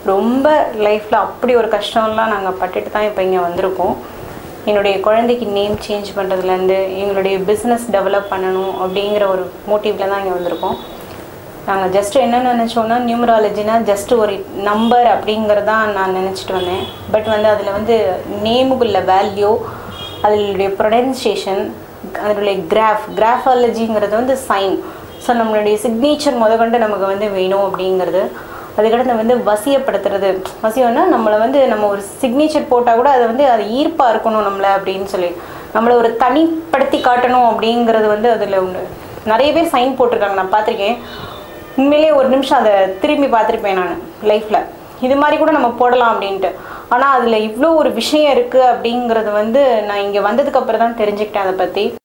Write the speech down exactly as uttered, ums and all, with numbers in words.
ரொம்ப லைஃப்பில் அப்படி ஒரு கஷ்டம்லாம் நாங்கள் பட்டுட்டு தான் இப்போ இங்கே வந்திருக்கோம். என்னுடைய குழந்தைக்கு நேம் சேஞ்ச் பண்ணுறதுலேருந்து எங்களுடைய பிஸ்னஸ் டெவலப் பண்ணணும் அப்படிங்கிற ஒரு மோட்டிவில் தான் இங்கே வந்திருக்கோம். நாங்கள் ஜஸ்ட்டு என்ன நினச்சோன்னா நியூமராலஜினா ஜஸ்ட்டு ஒரு நம்பர் அப்படிங்கிறதான் நான் நினச்சிட்டு வந்தேன். பட் வந்து அதில் வந்து நேமுக்குள்ள வேல்யூ, அதனுடைய ப்ரொனன்சியேஷன், அதனுடைய கிராஃப் கிராஃபாலஜிங்கிறது வந்து சைன். ஸோ நம்மளுடைய சிக்னேச்சர் முதற்கொண்டு நமக்கு வந்து வேணும் அப்படிங்கிறது. அதுக்கடுத்து வந்து வசியப்படுத்துறது. வசியம்னா நம்மளை வந்து நம்ம ஒரு சிக்னேச்சர் போட்டால் கூட அது வந்து அது ஈர்ப்பாக இருக்கணும் நம்மளை அப்படின்னு சொல்லி நம்மளை ஒரு தனிப்படுத்தி காட்டணும் அப்படிங்கிறது வந்து அதில் ஒன்று. நிறைய பேர் சைன் போட்டிருக்காங்க, நான் பார்த்துருக்கேன். உண்மையிலே ஒரு நிமிஷம் அதை திரும்பி பார்த்துருப்பேன் நான் லைஃப்பில். இது மாதிரி கூட நம்ம போடலாம் அப்படின்ட்டு. ஆனால் அதில் இவ்வளோ ஒரு விஷயம் இருக்குது அப்படிங்கிறது வந்து நான் இங்கே வந்ததுக்கப்புறம் தான் தெரிஞ்சுக்கிட்டேன் அதை பற்றி.